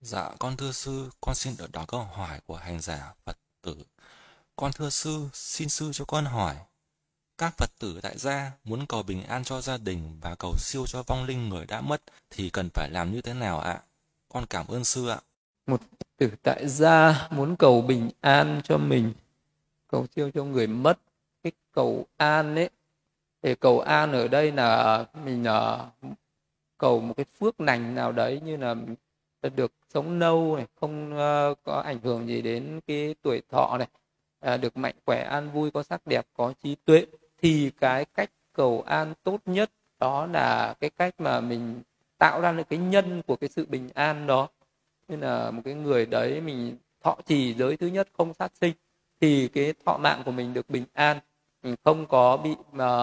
Dạ, con thưa sư, con xin đỡ đáp câu hỏi của hành giả Phật tử. Con thưa sư, xin sư cho con hỏi, các Phật tử tại gia muốn cầu bình an cho gia đình và cầu siêu cho vong linh người đã mất thì cần phải làm như thế nào ạ? Con cảm ơn sư ạ. Một Phật tử tại gia muốn cầu bình an cho mình, cầu siêu cho người mất. Cái cầu an ấy, để cầu an ở đây là mình cầu một cái phước lành nào đấy, như là được sống lâu này, không có ảnh hưởng gì đến cái tuổi thọ này, được mạnh khỏe an vui, có sắc đẹp, có trí tuệ. Thì cái cách cầu an tốt nhất đó là cái cách mà mình tạo ra được cái nhân của cái sự bình an đó. Nên là một cái người đấy mình thọ trì giới thứ nhất không sát sinh, thì cái thọ mạng của mình được bình an, mình không có bị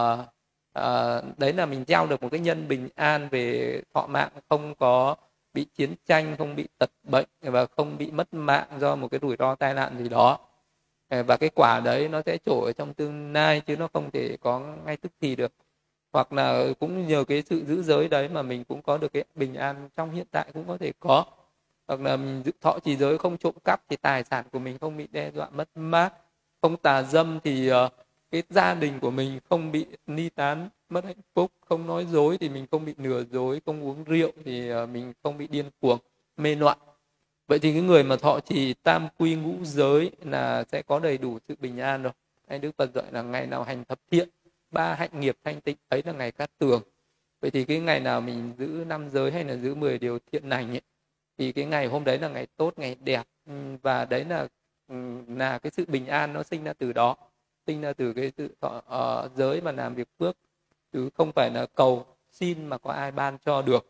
đấy là mình gieo được một cái nhân bình an về thọ mạng, không có bị chiến tranh, không bị tật bệnh và không bị mất mạng do một cái rủi ro tai nạn gì đó. Và cái quả đấy nó sẽ trổ ở trong tương lai, chứ nó không thể có ngay tức thì được. Hoặc là cũng nhờ cái sự giữ giới đấy mà mình cũng có được cái bình an trong hiện tại, cũng có thể có. Hoặc là mình giữ thọ trì giới không trộm cắp thì tài sản của mình không bị đe dọa mất mát, không tà dâm thì cái gia đình của mình không bị ly tán mất hạnh phúc, không nói dối thì mình không bị lừa dối, không uống rượu thì mình không bị điên cuồng mê loạn. Vậy thì cái người mà thọ trì tam quy ngũ giới là sẽ có đầy đủ sự bình an rồi. Hay Đức Phật dạy là ngày nào hành thập thiện, ba hạnh nghiệp thanh tịnh ấy là ngày cát tường. Vậy thì cái ngày nào mình giữ 5 giới hay là giữ 10 điều thiện lành ấy, thì cái ngày hôm đấy là ngày tốt, ngày đẹp. Và đấy là cái sự bình an nó sinh ra từ đó, sinh ra từ cái sự giới mà làm việc phước, chứ không phải là cầu xin mà có ai ban cho được.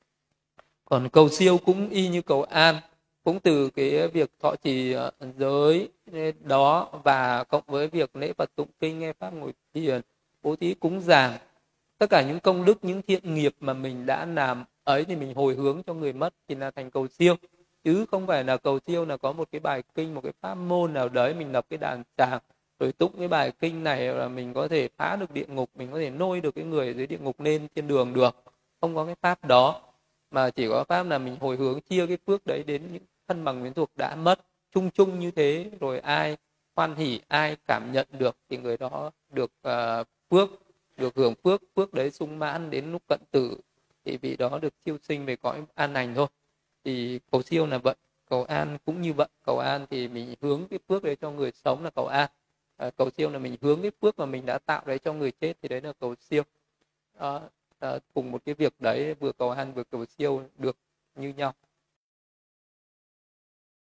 Còn cầu siêu cũng y như cầu an, cũng từ cái việc thọ trì giới đó, và cộng với việc lễ Phật tụng kinh, nghe pháp, ngồi thiền, bố thí cúng dường, tất cả những công đức, những thiện nghiệp mà mình đã làm ấy thì mình hồi hướng cho người mất thì là thành cầu siêu. Chứ không phải là cầu siêu là có một cái bài kinh, một cái pháp môn nào đấy mình lập cái đàn tràng rồi tụng cái bài kinh này là mình có thể phá được địa ngục, mình có thể nôi được cái người ở dưới địa ngục lên thiên đường được. Không có cái pháp đó, mà chỉ có pháp là mình hồi hướng chia cái phước đấy đến những thân bằng quyến thuộc đã mất, chung chung như thế. Rồi ai hoan hỉ, ai cảm nhận được thì người đó được phước, được hưởng phước, phước đấy sung mãn đến lúc cận tử thì vị đó được siêu sinh về cõi an lành thôi. Thì cầu siêu là vậy, cầu an cũng như vậy. Cầu an thì mình hướng cái phước đấy cho người sống là cầu an, cầu siêu là mình hướng cái phước mà mình đã tạo đấy cho người chết thì đấy là cầu siêu. Đó, cùng một cái việc đấy, vừa cầu an vừa cầu siêu được như nhau.